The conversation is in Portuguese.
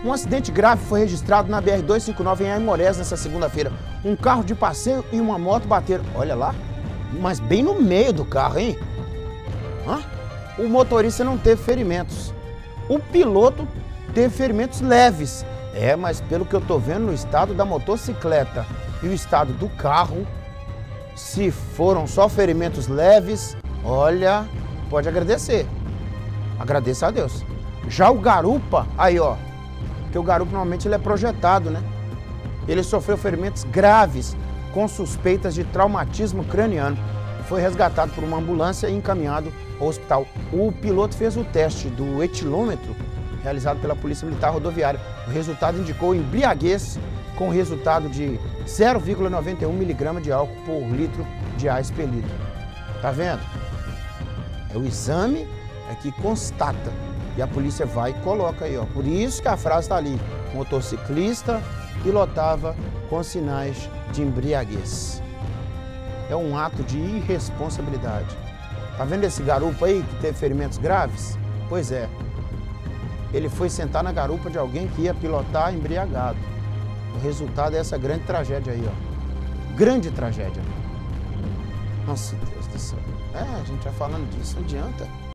Um acidente grave foi registrado na BR-259 em Aimorés nessa segunda-feira. Um carro de passeio e uma moto bateram. Olha lá, mas bem no meio do carro, hein? O motorista não teve ferimentos. O piloto teve ferimentos leves. Mas pelo que eu tô vendo no estado da motocicleta e o estado do carro, se foram só ferimentos leves, olha, pode agradecer. Agradeça a Deus. Já o garupa, aí ó, porque o garupa normalmente ele é projetado, né? Ele sofreu ferimentos graves com suspeitas de traumatismo craniano. Foi resgatado por uma ambulância e encaminhado ao hospital. O piloto fez o teste do etilômetro realizado pela Polícia Militar Rodoviária. O resultado indicou embriaguez com resultado de 0,91 miligrama de álcool por litro de ar expelido. Tá vendo? É o exame que constata. E a polícia vai e coloca aí, ó. Por isso que a frase está ali. Motociclista pilotava com sinais de embriaguez. É um ato de irresponsabilidade. Tá vendo esse garupa aí que teve ferimentos graves? Pois é. Ele foi sentar na garupa de alguém que ia pilotar embriagado. O resultado é essa grande tragédia aí, ó. Grande tragédia. Nossa, Deus do céu. A gente já falando disso, não adianta.